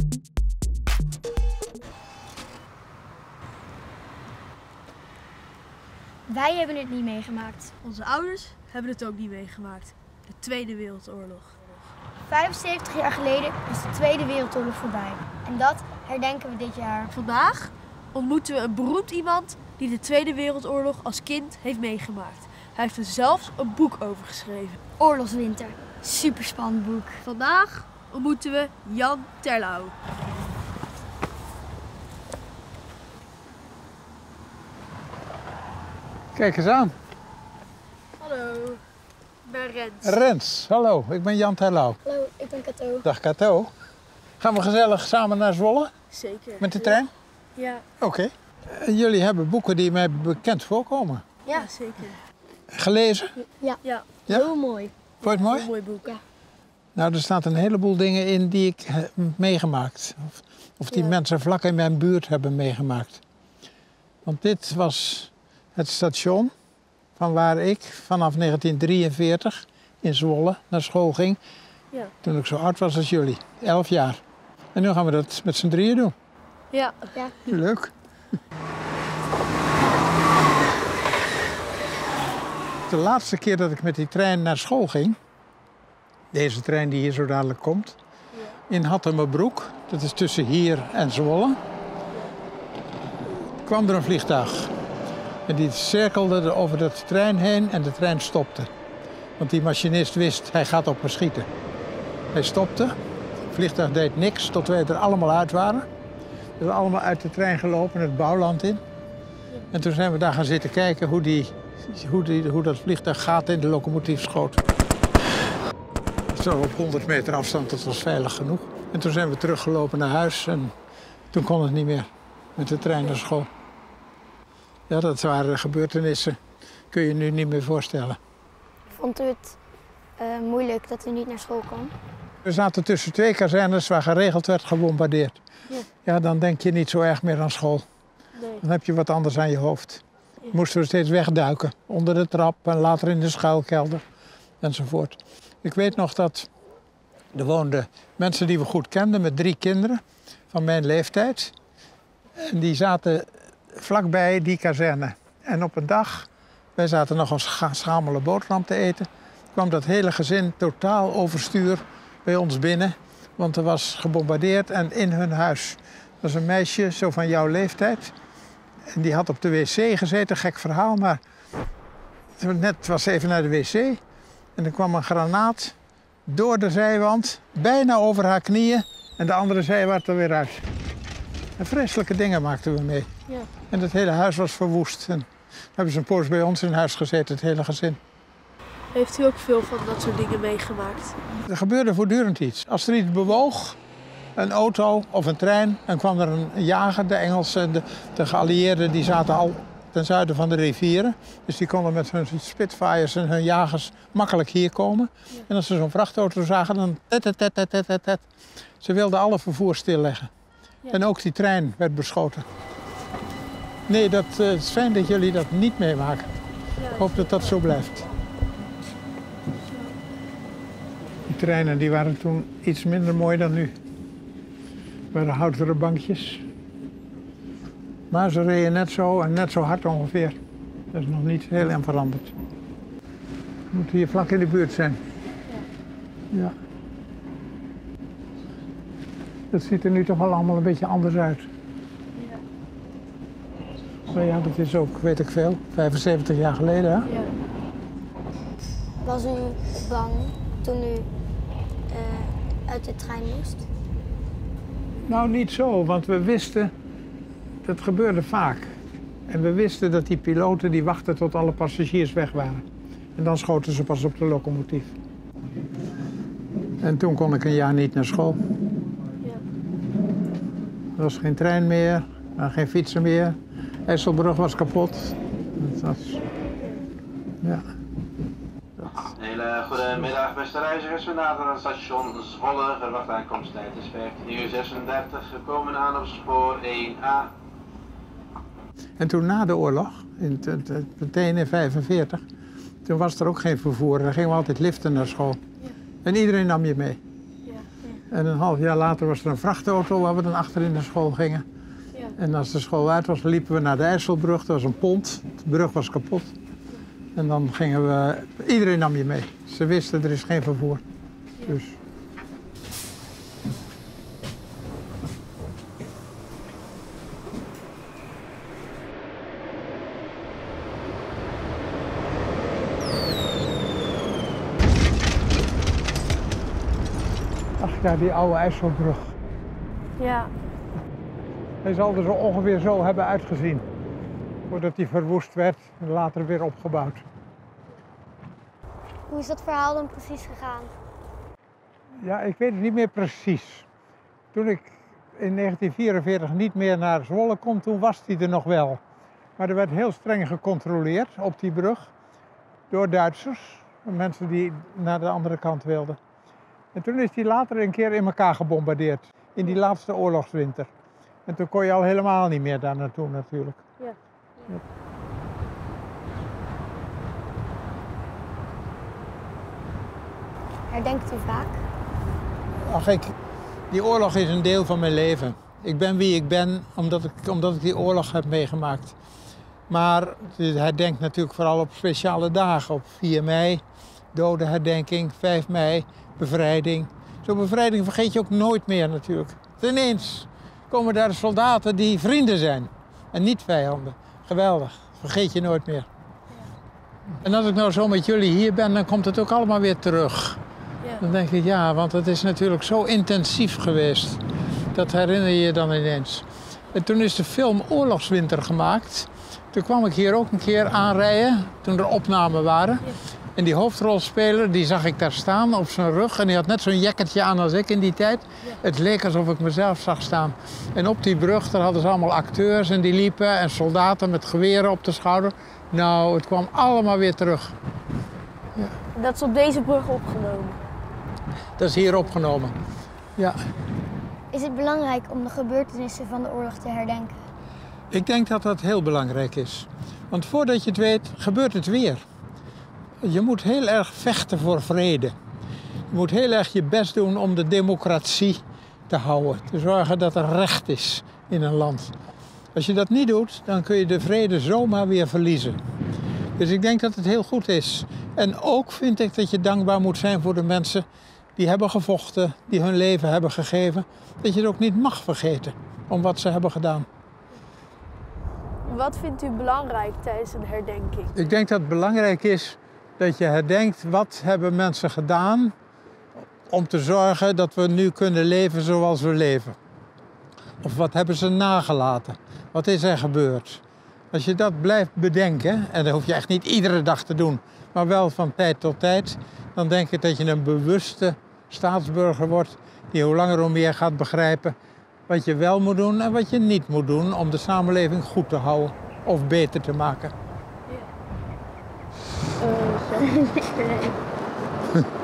Wij hebben het niet meegemaakt. Onze ouders hebben het ook niet meegemaakt. De Tweede Wereldoorlog. 75 jaar geleden is de Tweede Wereldoorlog voorbij. En dat herdenken we dit jaar. Vandaag ontmoeten we een beroemd iemand die de Tweede Wereldoorlog als kind heeft meegemaakt. Hij heeft er zelfs een boek over geschreven. Oorlogswinter. Superspannend boek. Vandaag ontmoeten we Jan Terlouw. Kijk eens aan. Hallo, ik ben Rens. Rens, hallo, ik ben Jan Terlouw. Hallo, ik ben Kato. Dag Kato. Gaan we gezellig samen naar Zwolle Zeker. met de trein? Ja. Oké. Jullie hebben boeken die mij bekend voorkomen. Ja, zeker. Gelezen? Ja. Ja, Ja? Heel mooi. Vond je het mooi? een mooi boek. Ja. Nou, er staat een heleboel dingen in die ik heb meegemaakt. Of die Ja. mensen vlak in mijn buurt hebben meegemaakt. Want dit was het station van waar ik vanaf 1943 in Zwolle naar school ging. Ja. Toen ik zo oud was als jullie, 11 jaar. En nu gaan we dat met z'n drieën doen. Ja. Ja. Leuk. De laatste keer dat ik met die trein naar school ging, deze trein die hier zo dadelijk komt, in Hattemerbroek, dat is tussen hier en Zwolle, kwam er een vliegtuig. En die cirkelde er over de trein heen en de trein stopte. Want die machinist wist, hij gaat op me schieten. Hij stopte, het vliegtuig deed niks tot wij er allemaal uit waren. We zijn allemaal uit de trein gelopen, het bouwland in. En toen zijn we daar gaan zitten kijken hoe dat vliegtuig gaat in de locomotief schoot. Zo op 100 meter afstand, dat was veilig genoeg. En toen zijn we teruggelopen naar huis en toen kon het niet meer met de trein naar school. Ja, dat waren gebeurtenissen, kun je nu niet meer voorstellen. Vond u het moeilijk dat u niet naar school kwam? We zaten tussen twee kazernes waar geregeld werd gebombardeerd. Ja. Ja, dan denk je niet zo erg meer aan school. Nee. Dan heb je wat anders aan je hoofd. Moesten we steeds wegduiken, onder de trap en later in de schuilkelder enzovoort. Ik weet nog dat er woonden mensen die we goed kenden met 3 kinderen van mijn leeftijd. En die zaten vlakbij die kazerne. En op een dag, wij zaten nog een schamele boterham te eten, kwam dat hele gezin totaal overstuur bij ons binnen. Want er was gebombardeerd en in hun huis. Dat was een meisje zo van jouw leeftijd. En die had op de wc gezeten, gek verhaal, maar net was ze even naar de wc. En er kwam een granaat door de zijwand, bijna over haar knieën. En de andere zijwand er weer uit. En vreselijke dingen maakten we mee. Ja. En het hele huis was verwoest. En hebben ze een poos bij ons in huis gezeten, het hele gezin. Heeft u ook veel van dat soort dingen meegemaakt? Er gebeurde voortdurend iets. Als er iets bewoog, een auto of een trein, dan kwam er een jager. De Engelsen, de geallieerden, die zaten al ten zuiden van de rivieren. Dus die konden met hun Spitfires en hun jagers makkelijk hier komen. Ja. En als ze zo'n vrachtauto zagen, dan tet. Ze wilden alle vervoer stilleggen. Ja. En ook die trein werd beschoten. Nee, het is fijn dat jullie dat niet meemaken. Ja. Ik hoop dat dat zo blijft. Die treinen die waren toen iets minder mooi dan nu. Het waren houteren bankjes. Maar ze reden net zo en net zo hard ongeveer. Dat is nog niet heel erg veranderd. We moeten hier vlak in de buurt zijn. Ja. Dat ziet er nu toch wel allemaal een beetje anders uit. Ja. Maar ja, dat is ook, weet ik veel, 75 jaar geleden, hè? Ja. Was u bang toen u uit de trein moest? Nou, niet zo, want we wisten, dat gebeurde vaak. En we wisten dat die piloten die wachten tot alle passagiers weg waren. En dan schoten ze pas op de locomotief. En toen kon ik een jaar niet naar school. Ja. Er was geen trein meer, geen fietsen meer. IJsselbrug was kapot. Dat was, ja. Een hele goede middag, beste reizigers. We naderen aan station Zwolle. Verwachte aankomsttijd is 15:36. We komen aan op spoor 1A. En toen na de oorlog, meteen in 1945, toen was er ook geen vervoer. Dan gingen we altijd liften naar school. Ja. En iedereen nam je mee. Ja. En een half jaar later was er een vrachtauto waar we dan achter in de school gingen. Ja. En als de school uit was, liepen we naar de IJsselbrug. Dat was een pont. De brug was kapot. En dan gingen we... Iedereen nam je mee. Ze wisten, er is geen vervoer. Dus... Ach ja, die oude IJsselbrug. Ja. Hij zal er zo ongeveer zo hebben uitgezien. Voordat hij verwoest werd en later weer opgebouwd. Hoe is dat verhaal dan precies gegaan? Ja, ik weet het niet meer precies. Toen ik in 1944 niet meer naar Zwolle kon, toen was hij er nog wel. Maar er werd heel streng gecontroleerd op die brug door Duitsers. Mensen die naar de andere kant wilden. En toen is hij later een keer in elkaar gebombardeerd. In die laatste oorlogswinter. En toen kon je al helemaal niet meer daar naartoe natuurlijk. Ja. Ja. Herdenkt u vaak? Ach, die oorlog is een deel van mijn leven. Ik ben wie ik ben omdat ik die oorlog heb meegemaakt. Maar hij denkt natuurlijk vooral op speciale dagen. Op 4 mei, dodenherdenking, 5 mei, bevrijding. Zo'n bevrijding vergeet je ook nooit meer natuurlijk. Ineens komen daar soldaten die vrienden zijn en niet vijanden. Geweldig, vergeet je nooit meer. En als ik nou zo met jullie hier ben, dan komt het ook allemaal weer terug. Ja. Dan denk ik, ja, want het is natuurlijk zo intensief geweest. Dat herinner je je dan ineens. En toen is de film Oorlogswinter gemaakt. Toen kwam ik hier ook een keer aanrijden, toen er opnamen waren. Ja. En die hoofdrolspeler, die zag ik daar staan op zijn rug. En die had net zo'n jackertje aan als ik in die tijd. Ja. Het leek alsof ik mezelf zag staan. En op die brug, daar hadden ze allemaal acteurs en die liepen. En soldaten met geweren op de schouder. Nou, het kwam allemaal weer terug. Dat is op deze brug opgenomen. Dat is hier opgenomen. Ja. Is het belangrijk om de gebeurtenissen van de oorlog te herdenken? Ik denk dat dat heel belangrijk is. Want voordat je het weet, gebeurt het weer. Je moet heel erg vechten voor vrede. Je moet heel erg je best doen om de democratie te houden. Te zorgen dat er recht is in een land. Als je dat niet doet, dan kun je de vrede zomaar weer verliezen. Dus ik denk dat het heel goed is. En ook vind ik dat je dankbaar moet zijn voor de mensen die hebben gevochten, die hun leven hebben gegeven. Dat je het ook niet mag vergeten om wat ze hebben gedaan. Wat vindt u belangrijk tijdens een herdenking? Ik denk dat het belangrijk is dat je herdenkt wat hebben mensen gedaan om te zorgen dat we nu kunnen leven zoals we leven. Of wat hebben ze nagelaten? Wat is er gebeurd? Als je dat blijft bedenken, en dat hoef je echt niet iedere dag te doen, maar wel van tijd tot tijd, dan denk ik dat je een bewuste staatsburger wordt die hoe langer hoe meer gaat begrijpen wat je wel moet doen en wat je niet moet doen om de samenleving goed te houden of beter te maken. Ja.